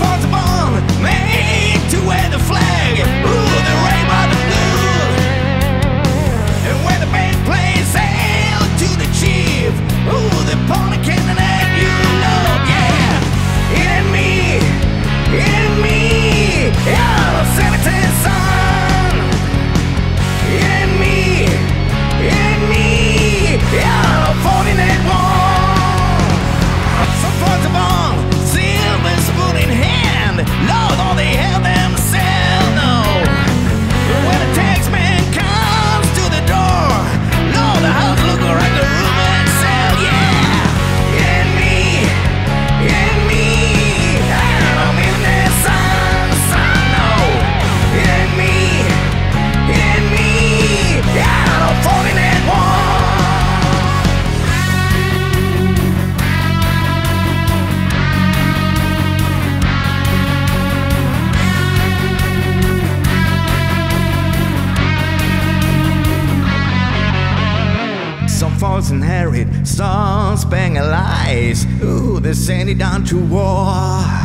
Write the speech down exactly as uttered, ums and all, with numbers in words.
falls upon made to wear the flag. Ooh, the rainbow, the blue. And when the band plays hail to the chief, ooh, the pony cannon at you know, yeah. In me, in me, yeah, the seventeen son. In me, in me, yeah, forty-nine one. Some folks are born, silver spoon in hand. Lord, all they have themselves, no. When the taxman comes to the door, Lord, the house look like a room and cell, yeah. In me, in me, and I'm in that son, son, no. In me, in me, yeah, I'm forty-nine one. Some folks inherit some spangled lies. Ooh, they send it down to war.